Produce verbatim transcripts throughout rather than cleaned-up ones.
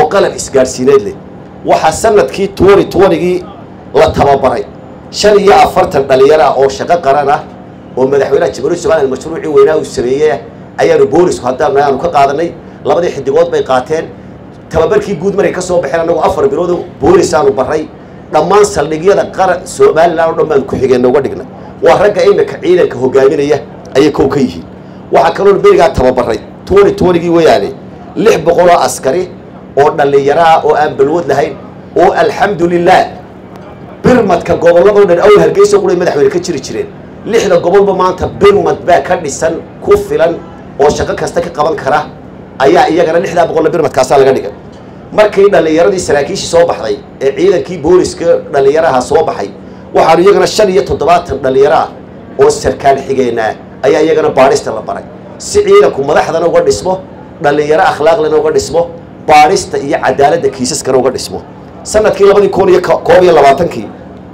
qalab isgaarsiineed leh waxa sanadkii twenty twenty la tababaray shan iyo afartan dhalinyaro ah oo shaqo qaran ah oo madaxweynaha Jamhuuriyadda Soomaaliya mashruuci weynaa uu sameeyay ayaanu boolisku haddana aanu ka qaadanay labadii xidigood bay qaateen tababarkii guud maray ka soo baxeen anagu afar bilood boolis aanu baray dhammaan saldhigyada qaran Soomaaliland oo dhammaan ku xigeen uga dhignay waa ragga imika ciidanka hogaaminaya ayay koow ka yihiin waxa kale oo beriga tababaray twenty twenty weeyaane lix boqol oo askari oo dhalinyaro ah oo aan balwad lahayn oo alxamdulillah birmadka gobolada dhan aw Hargeysa qulay madaxweyne ka jiri jireen lixda gobolba maanta birmad baa ka dhisan ku filan oo shaqo kasta ka qaban kara ayaa iyagana lixda boqol birmadkaas laga dhigay markii dhalinyaradii saraakiishii soo baxday ee ciidankii booliska dhalinyaraha soo baxay waxaan iyagana shan iyo toddobaatan dhalinyaro ah oo sarkaal xigeenna ayaa iyagana baarista la baray si ciidanku madaxdana uga dhismo dhalinyaro akhlaaq leh uga dhismo baarista iyo cadaaladda kiisaskana uga dhismo sanadkii laba kun iyo koob iyo labaatan kii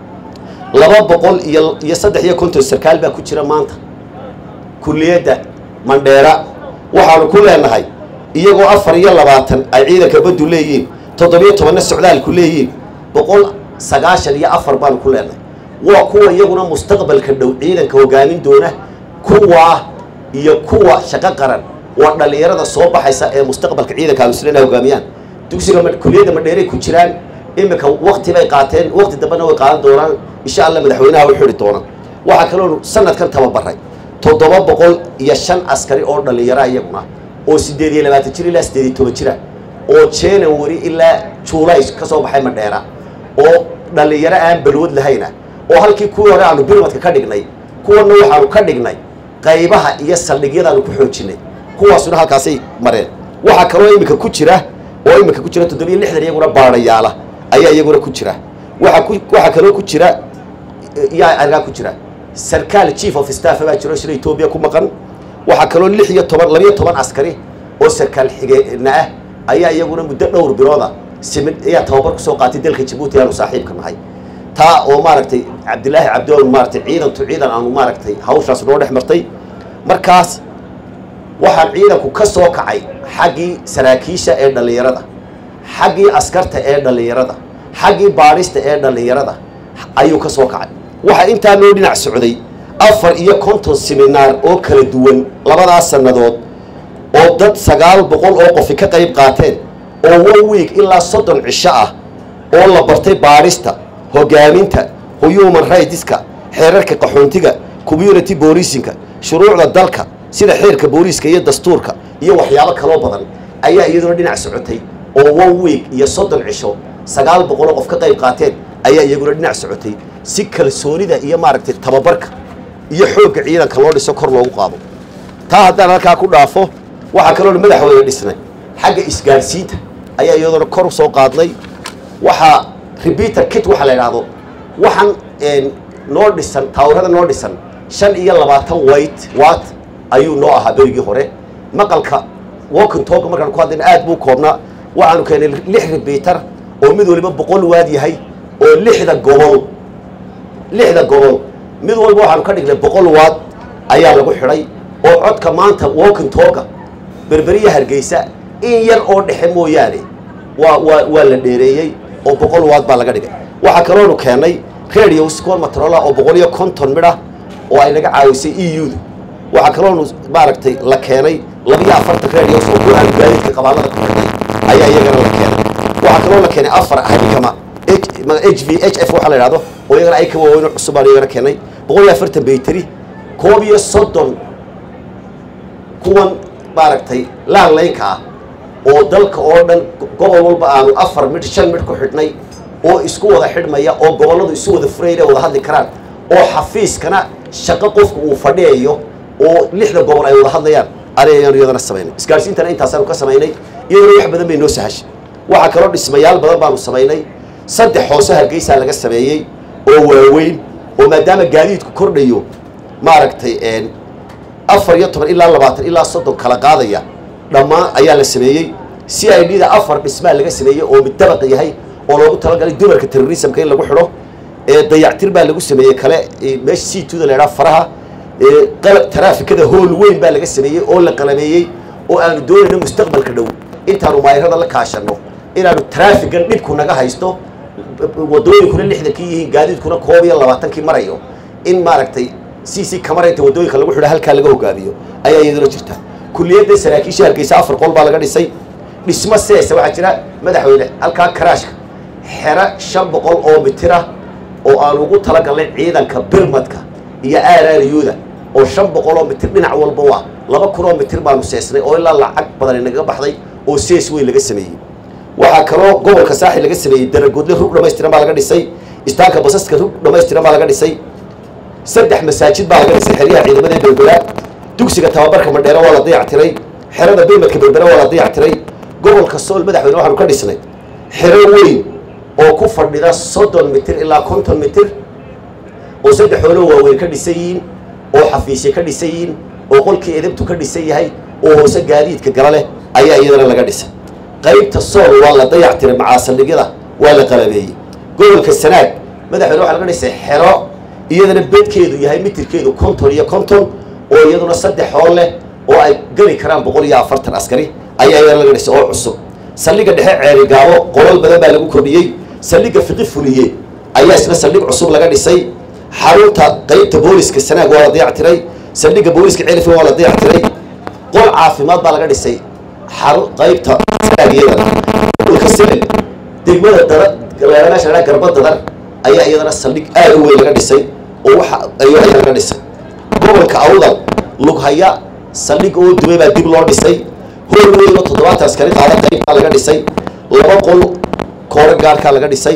laba boqol iyo saddex iyo konton sarkaal baa ku jira maanta kulliyadda Mandheera waxaanu ku leenahay iyagoo afar iyo labaatan ay ciidanka badu leeyihiin toddoba iyo toban socdaal ku leeyihiin boqol sagaashan iyo afar baan ku leenahay waa kuwa iyaguna mustaqbalka dhow ciidanka hogaamin doona kuwa iyo kuwa shaqo qaran waa dhalinyarada soo baxaysa ee mustaqbalka ciidanka muslimina hogaamiyaan dugsiga kulliyadda Mandheera ku jiraan imika waqti bay qaateen waqti dambana way qaadan doonaan insha Allah madaxweynaha uu xiri doona waxa kale oo sanadkan tababaray toddoba boqol iyo shan askari oo dhalinyaro iyaguna oo sideed iyo labaatan jir ilaa sideed iyo toban jir oo January ilaa July ka soo baxay Mandheera oo dhalinyaro aan balwad lahayn oo halkii ku hore aanu birmadka ka dhignay kuwana waxaanu ka dhignay qaybaha iyo saldhigyada aanu ku xoojinay kuwaasuna halkaasay mareen waxa kale oo imika ku jira oo imika ku jira toddoba iyo lixdan iyaguna baarayaala ayaa iyaguna ku jira waxa ku waxa kale oo ku jira yaa arga ku jira sarkaal chief of staff baa jiro shirka Ethiopia ku maqan waxa kale oo lix iyo toban laba iyo toban askari oo sarkaal xigeenna ah ayaa iyaguna muddo dhowr bilooda simid ayaa tababar ku soo qaatay dalka Djibouti aanu saaxiibka nahay taa oo maaragtay Cabdilaahi Cabdoon maaragtay ciidan tu ciidan aanu maaragtay hawshaas noo dhex martay markaas waxaan ciidanku ka soo kacay xaqii saraakiisha ee dhalinyarada xaqii askarta ee dhalinyarada xaqii baarista ee dhalinyarada ayuu ka soo kacay waxa inta loo dhinac socday afar iyo konton seminar oo kala duwan labadaas sanadood oo dad sagaal boqol oo qof ka qayb qaateen oo one week ilaa soddon cisho ah oo la bartay baarista hogaaminta human rightska xeerarka qaxoontiga community policingka shuruucda dalka sida xeerka booliska iyo dastuurka iyo waxyaabo kale oo badan ayaa iyadoo dhinac socotay oo one week iyo soddon cisho sagaal boqol oo qof ka qayb qaateen ayaa iyaguna dhinac socotay si kalsoonida iyo maaragtay tababarka iyo xoogga ciidanka loo dhiso kor loogu qaado taa haddaan halkaa ku dhaafo waxa kale oo madaxweyne dhisnay xagga isgaarsiinta ayaa iyadoo kor soo qaadnay waxa repeater kit waxa la yiraahdo waxaan noo dhisan taawrada noo dhisan shan iyo labaatan watt watt ayuu noo ahaa berigii hore maqalka walking talk markaan ku hadlayna aad buu koobnaa waxaanu keenay lix repeater oo mid waliba boqol waad yahay oo lixda gobol lixda gobol mid walba waxaanu ka dhignay boqol watt ayaa lagu xidhay oo codka maanta walking talk berberiya Hargeysa in yar oo dhexe mooyaane waa waa waa la dheereeyay oo boqol watt baa laga dhigay waxa kale oo keenay radio score Motorola oo boqol iyo konton midha oo ay naga caawisay E U waxa kale oo maaragtay la keenay laba iyo afartan radio oo ku aan gaadidka qabaalada ku xidhay ayaa iyagana la keenay waxa kale oo la keenay afar ahli kama H V H F waxa la yiraahdo oo iyagana ay ka waaweyn cusub aan iyagana keenay boqol iyo afartan baytari koob iyo soddon kuwan maaragtay laanleynka ah oo dalka oo dhan gobol walba aanu afar mid shan mid ku xidhnay oo isku wada xidhmaya oo goboladu isu wada furayna wada hadli karaan oo xafiiskana shaqo qofku uu fadhiyo oo lixda gobol ay wada hadlayaan arayaan iyadana sameynay isgaarsiintana intaas aanu ka sameynay iyadoo wax badan bay noo sahashay waxa kale oo dhismayaal badan baanu sameynay saddex hoose Hargeysa laga sameeyay oo waaweyn oo maadaama gaadiidku kordhayo maaragtay een afar iyo toban ilaa labaatan ilaa soddon kala qaadaya dhamaan ayaa la sameeyay si ay dhida afar dhismaal laga sameeyay oo mid dabaq yahay oo loogu talagalay dumarka terrorismka in lagu xidho ee dayactir baa lagu sameeyay kale meesha C two da la yiraahdo faraha ee qalab taraafikada hool weyn baa laga sameeyay oo la qalameeyay oo aan doonayno mustaqbalka dhow intaanu maayirada la kaashano inaanu traafigan dhibku naga haysto wadooyinkuna lixdankii yihiin gaadiidkuna koob iyo labaatankii marayo in maaragtay c c camera inta wadooyinka lagu xidho halkaa laga hogaamiyo ayaa iyaduna jirta kuliyadda saraakiisha Hargeysa afar qol baa laga dhisay dhismo seesa waxaa jira madaxweyne halkaa karaashka xera shan boqol oo mitir ah oo aan ugu talagalnay ciidanka birmadka iyo aarariyuda oo shan boqol oo mitir dhinac walba waa laba kun oo mitir baanu seesnay oo ilaa lacag badan inaga baxday oo sees weyn laga sameeyey waxaa kaloo gobolka saaxil laga sameeyey daragoodle rug dhamaystiran baa laga dhisay istaanka basaska rug dhamaystiran baa laga dhisay saddex masaajid baa laga dhisay xeryaha ciidamada berbera dugsiga tababarka madheero waa la dayactiray xerada birmadka berbera waa la dayactiray gobolka sool madaxweyne waxaanu ka dhisnay xero weyn oo ku fadhida soddon mitir ilaa konton mitir oo saddex xoolo waaweyn ka dhisan yihiin oo xafiisye ka dhisan yihiin oo qolkii edebtu ka dhisan yahay oo hoose gaadiidka gala leh ayaa iyadana laga dhisay qaybta sool waa la dayactiray macaasaldhigyada waa la qalabeeyey gobolka sanaag madaxweyne waxaa laga dhisay xero iyadana bedkeedu yahay mitirkeedu konton iyo konton oo iyaduna saddex xool leh oo ay geli karaan boqol iyo afartan askari ayaa iyadana laga dhisay oo cusub saldhigga dhexe ceerigaabo qolal badan baa lagu kordhiyey saldhigga fiqi fuliye ayaa isna saldhig cusub laga dhisay xarunta qaybta booliska sanaag waa la dayactiray saldhigga booliska ceelif waa la dayactiray qol caafimaad baa laga dhisay xarun qaybta sanaag iyadana gobolka sel degmada dara meesha garba dadar ayaa iyadana saldhig aad u weyn laga dhisay oo waxa ayuu ayada laga dhisay gobolka awdal lughaya saldhig oo dubay baa dib loo dhisay hool weyn oo toddobaatan askari qaada qayb baa laga dhisay laba qol koore gaarkaa laga dhisay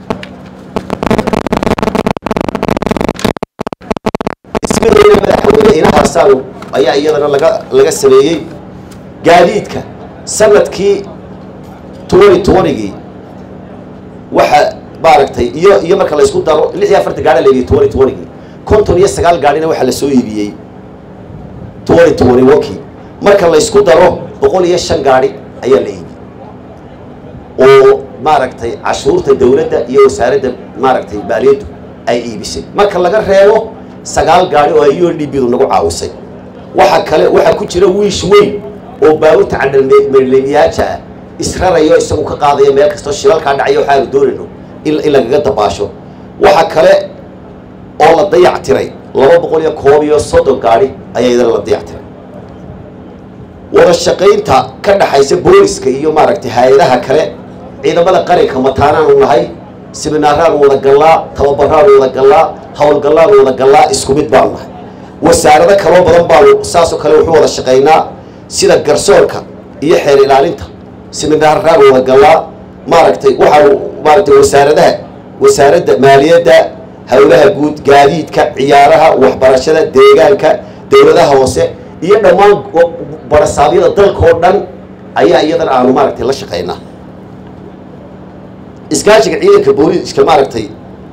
ismidayna madaxweyne inahaasaan ayaa iyadana laga laga sameeyey gaadiidka sanadkii twenty twentygii waxa maaragtay iyo iyo marka la isku daro lix iyo afartan gaari la iibiyey twenty twentygii konton iyo sagaal gaarina waxa la soo iibiyey twenty twenty-one-kii marka la isku daro boqol iyo shan gaari ayaa la iibiyey oo maaragtay cashuurta dawladda iyo wasaaradda maaragtay maaliyaddu ay iibisay marka laga reebo sagaal gaari oo ay U N D B-du nagu caawisay waxa kale waxa ku jira wiish weyn oo baabuurta cadhalmeelmeelmeeliyaaja ah israrayo isagu ka qaadaya meel kastoo shilalkaa dhacayo waxaanu doonayno in lagaga dabaasho waxa kale oo la dayactiray laba boqol iyo koob iyo soddon gaari ayaa iyadana la dayactiray wada shaqaynta ka dhaxaysa booliska iyo maaragtay hay-adaha kale ciidamada qaranka mataanaanu nahay seminaaraanu wada gallaa tababaraanu wada gallaa howlgallaanu wada gallaa isku mid baanu nahay wasaarado kaloo badan baanu saasoo kale wuxuu wada shaqaynaa sida garsoorka iyo xeer ilaalinta seminaaraanu wada gallaa maaragtay waxaanu maaragtay wasaaradaha wasaaradda maaliyadda howlaha guud gaadiidka ciyaaraha waxbarashada deegaanka dawladaha hoose iyo dhammaan barasaabyada dalka oo dhan ayaa iyadana aanu maaragtay la shaqaynaa iskaashiga ciidanka booliiska maaragtay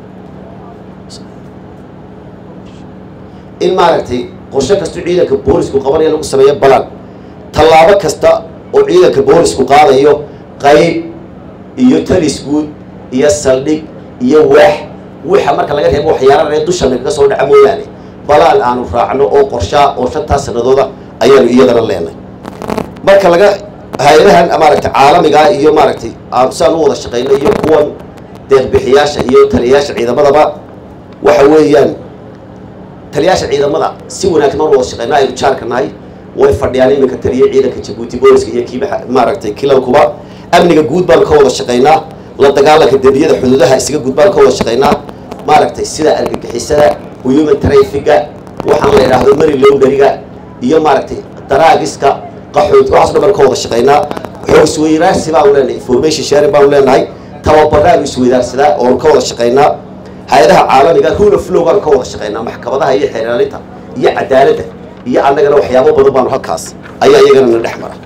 in maaragtay qorshe kasta ciidanka boolisku qabanaya lagu sameeyo balan tallaabo kasta oo ciidanka boolisku qaadayo qayb iyo talis guud iyo saldhig iyo waax waxa marka laga reebo waxyaalaha reer dusha naga soo dhaca mooyaane balaan aanu raacno oo qorshaa oo shantaas sanadooda ayaanu iyadana leenay marka laga hay'adahan maaragtay caalamiga iyo maaragtay aan saan u wada shaqeynay iyo kuwan deeq-bixiyaasha iyo taliyayaasha ciidamadaba waxa weeyaan taliyayaasha ciidamada si wanaagsan oo wada shaqeynaa aynu jaarka nahay way fadhiyaan iminka taliye ciidanka Jabuuti booliska iyo kiiba maaragtay kilalkuba amniga guud baan ka wada shaqeynaa la dagaalanka dembiyada xuduudaha isaga guud baan ka wada shaqeynaa maaragtay sida argagixisada human traffic-ga waxaan la yiraahdo money laundering-ga iyo maaragtay daraagiska qaxoot waxaas dhan ka wada shaqeynaa xoog isweydaarsi baan leenahay information sharing baan leenahay tababaraan isweydaarsadaa oo ka wada shaqeynaa hay'adaha caalamiga rule of law baan ka wada shaqeynaa maxkamadaha iyo xeer ilaalinta iyo cadaaladda iyo annagana waxyaabo badan baan halkaas ayaa iyagana dhex mara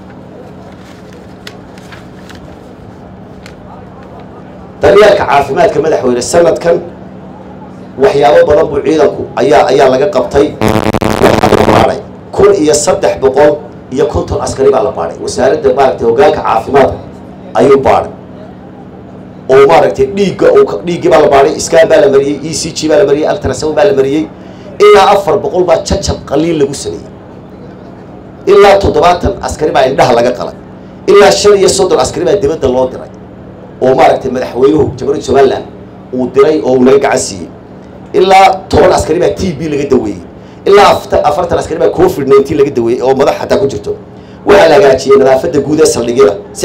daryeelka caafimaadka madaxweyne sanadkan waxyaabo badan buu ciidanku ayaa ayaa laga qabtay waxaa kun iyo saddex boqol iyo konton askari baa la baaray wasaaradda maaragtay hoggaanka caafimaadka ayuu baaray oo maaragtay dhiigga oo dhiigga baa la baaray iskaan baa la mariyay E C G baa la mariyay ultrasound baa la mariyay ilaa afar boqol baa jajab qaliin lagu sameeyay ilaa toddobaatan askari baa indhaha laga qalay ilaa shan iyo soddon askari baa dibadda loo diray oo maaragtay madaxweynuhu jamhuuriyadda Somaliland uu diray oo uu naga gacan siiyey ilaa toban askari baa T B laga daweeyey ilaa afartan askari baa COVID nineteen laga daweeyey oo madax xataa ku jirto waxa la hagaajiyay nadaafadda guud ee saldhigyada si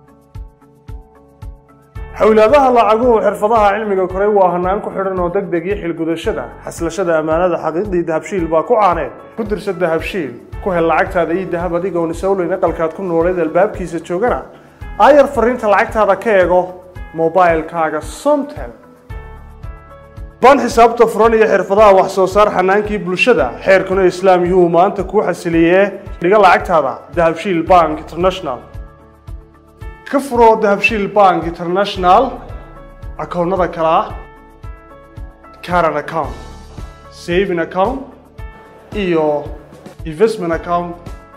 xawlaadaha lacaguhu xirfadaha cilmiga koray waa hanaan ku xidhan oo degdeg iyo xilgudashada xaslashada amaanada xaqiiqdii dahabshiil baa ku caaneen ku dirsa dahabshiil ku hel lacagtaada iyo dahab adiga oo nisawleyn aqalkaad ku nooleed albaabkiisa joogana ayar fariinta lacagtaada ka eego mobilkaaga Somtel ban xisaabta furan iyo xirfadaha wax soo saar xanaankii bulshada xeerkuna islaam yuu maanta ku xasiliyee dhiga lacagtaada dahabshiil bank international ka furo dahabshiil bank international akoonnada kala current account saving account iyo investment account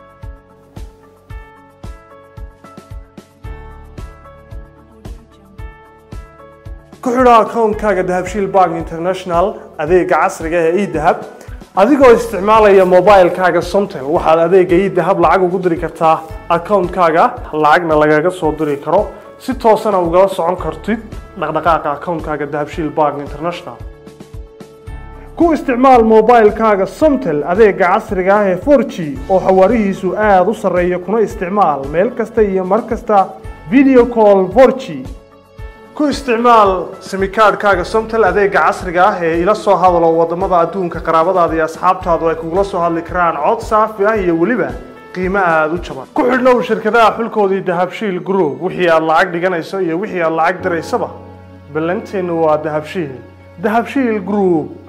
ku xidha akoonkaaga dahabshiil bank international adeega casriga ah ee e-dahab adigoo isticmaalaya mobilkaaga Somtel waxaad adeega e-dahab lacag ugu diri kartaa akoonkaaga lacagna lagaga soo diri karo si toos ah uga socon kartid dhaqdhaqaaqa akoonkaaga dahabshiil bank international ku isticmaal mobilkaaga Somtel adeega casriga ah ee four G oo xawaarihiisu aad u sarreeya kuna isticmaal meel kasta iyo mar kasta video call four G ku isticmaal simikaadkaaga Somtel adeega casriga ah ee ila soo hadalo wadamada adduunka qaraabadaada iyo asxaabtaadu ay kugula soo hadli karaan cod saafi ah iyo weliba qiimo aad u jaban ku xidhnow shirkadaha xulkoodii dahabshiil group wixii aad lacag dhiganayso iyo wixii aad lacag diraysaba ballanteenu waa dahabshiil dahabshiil group